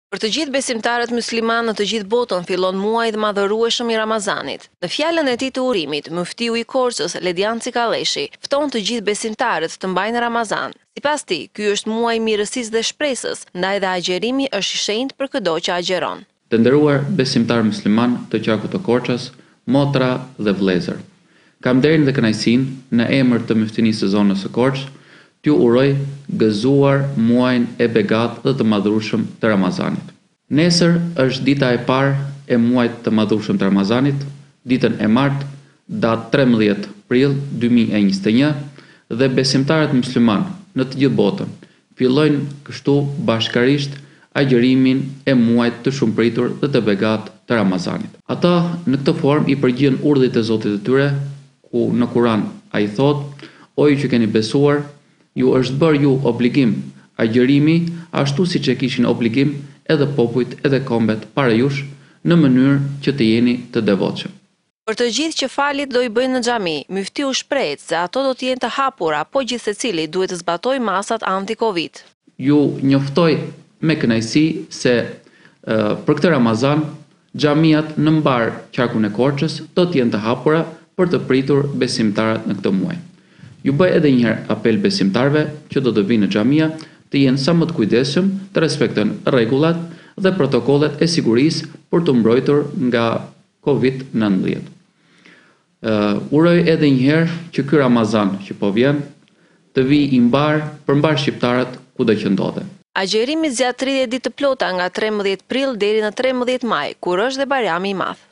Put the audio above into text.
Për të gjithë besimtarët musliman në të gjithë botën fillon muaji i madhërueshëm i Ramazanit. Në fjalën e tij të urimit, muftiu i Korçës, Ledian Cikaleshi, fton të gjithë besimtarët të mbajnë Ramazan. Sipas tij, ky është muaji i mirësisë dhe shpresës, ndaj dhe agjerimi është i shenjtë për çdo që agjeron. Të nderuar besimtar musliman të qarkut të Korçës, motra dhe vëllezër. Kam nderin dhe kënaqësinë në emër të muftinisë së zonës së Korçë t'ju uroj gëzuar muajin e begat dhe të madhërueshëm të Ramazanit. Nesër është dita e parë e muajit të madhërueshëm të Ramazanit, ditën e martë, datë 13 prill 2021, dhe besimtarët musliman në të gjithë botën fillojnë kështu bashkarisht agjërimin e muajit të shumëpritur dhe të begat të Ramazanit. Ata në këtë formë i përgjigjen urdhit të Zotit të tyre, ku në Kur'an ai thotë: "O ju që keni besuar, ju është bërë ju obligim agjërimi ashtu siç e kishin obligim edhe popujt edhe kombet para jush, në mënyrë që të jeni të devotshëm." Për të gjithë që falit do i bëjnë në xhami, muftiu shpreh se ato do të jenë të hapura, po gjithsecili duhet të zbatojë masat anti-Covid. Ju njoftoj me kënaqësi se për këtë Ramazan xhamiat në mbar qarkun e Korçës do të jenë të hapura për të pritur besimtarët në këtë muaj. Ju bëj edhe një herë apel besimtarve që do të vinë në xhamia të jenë sa më të kujdesshëm, të respektojnë rregullat dhe protokollet e sigurisë për të mbrojtur nga Covid-19. Uroj edhe një herë që ky Ramazan që po vjen të vijë i mbar përmbar shqiptarët kudo që ndodhen. Agjerimi zgjat 30 ditë të plota nga 13 prill deri në 13 maj, kur është dhe Bajrami i Madh.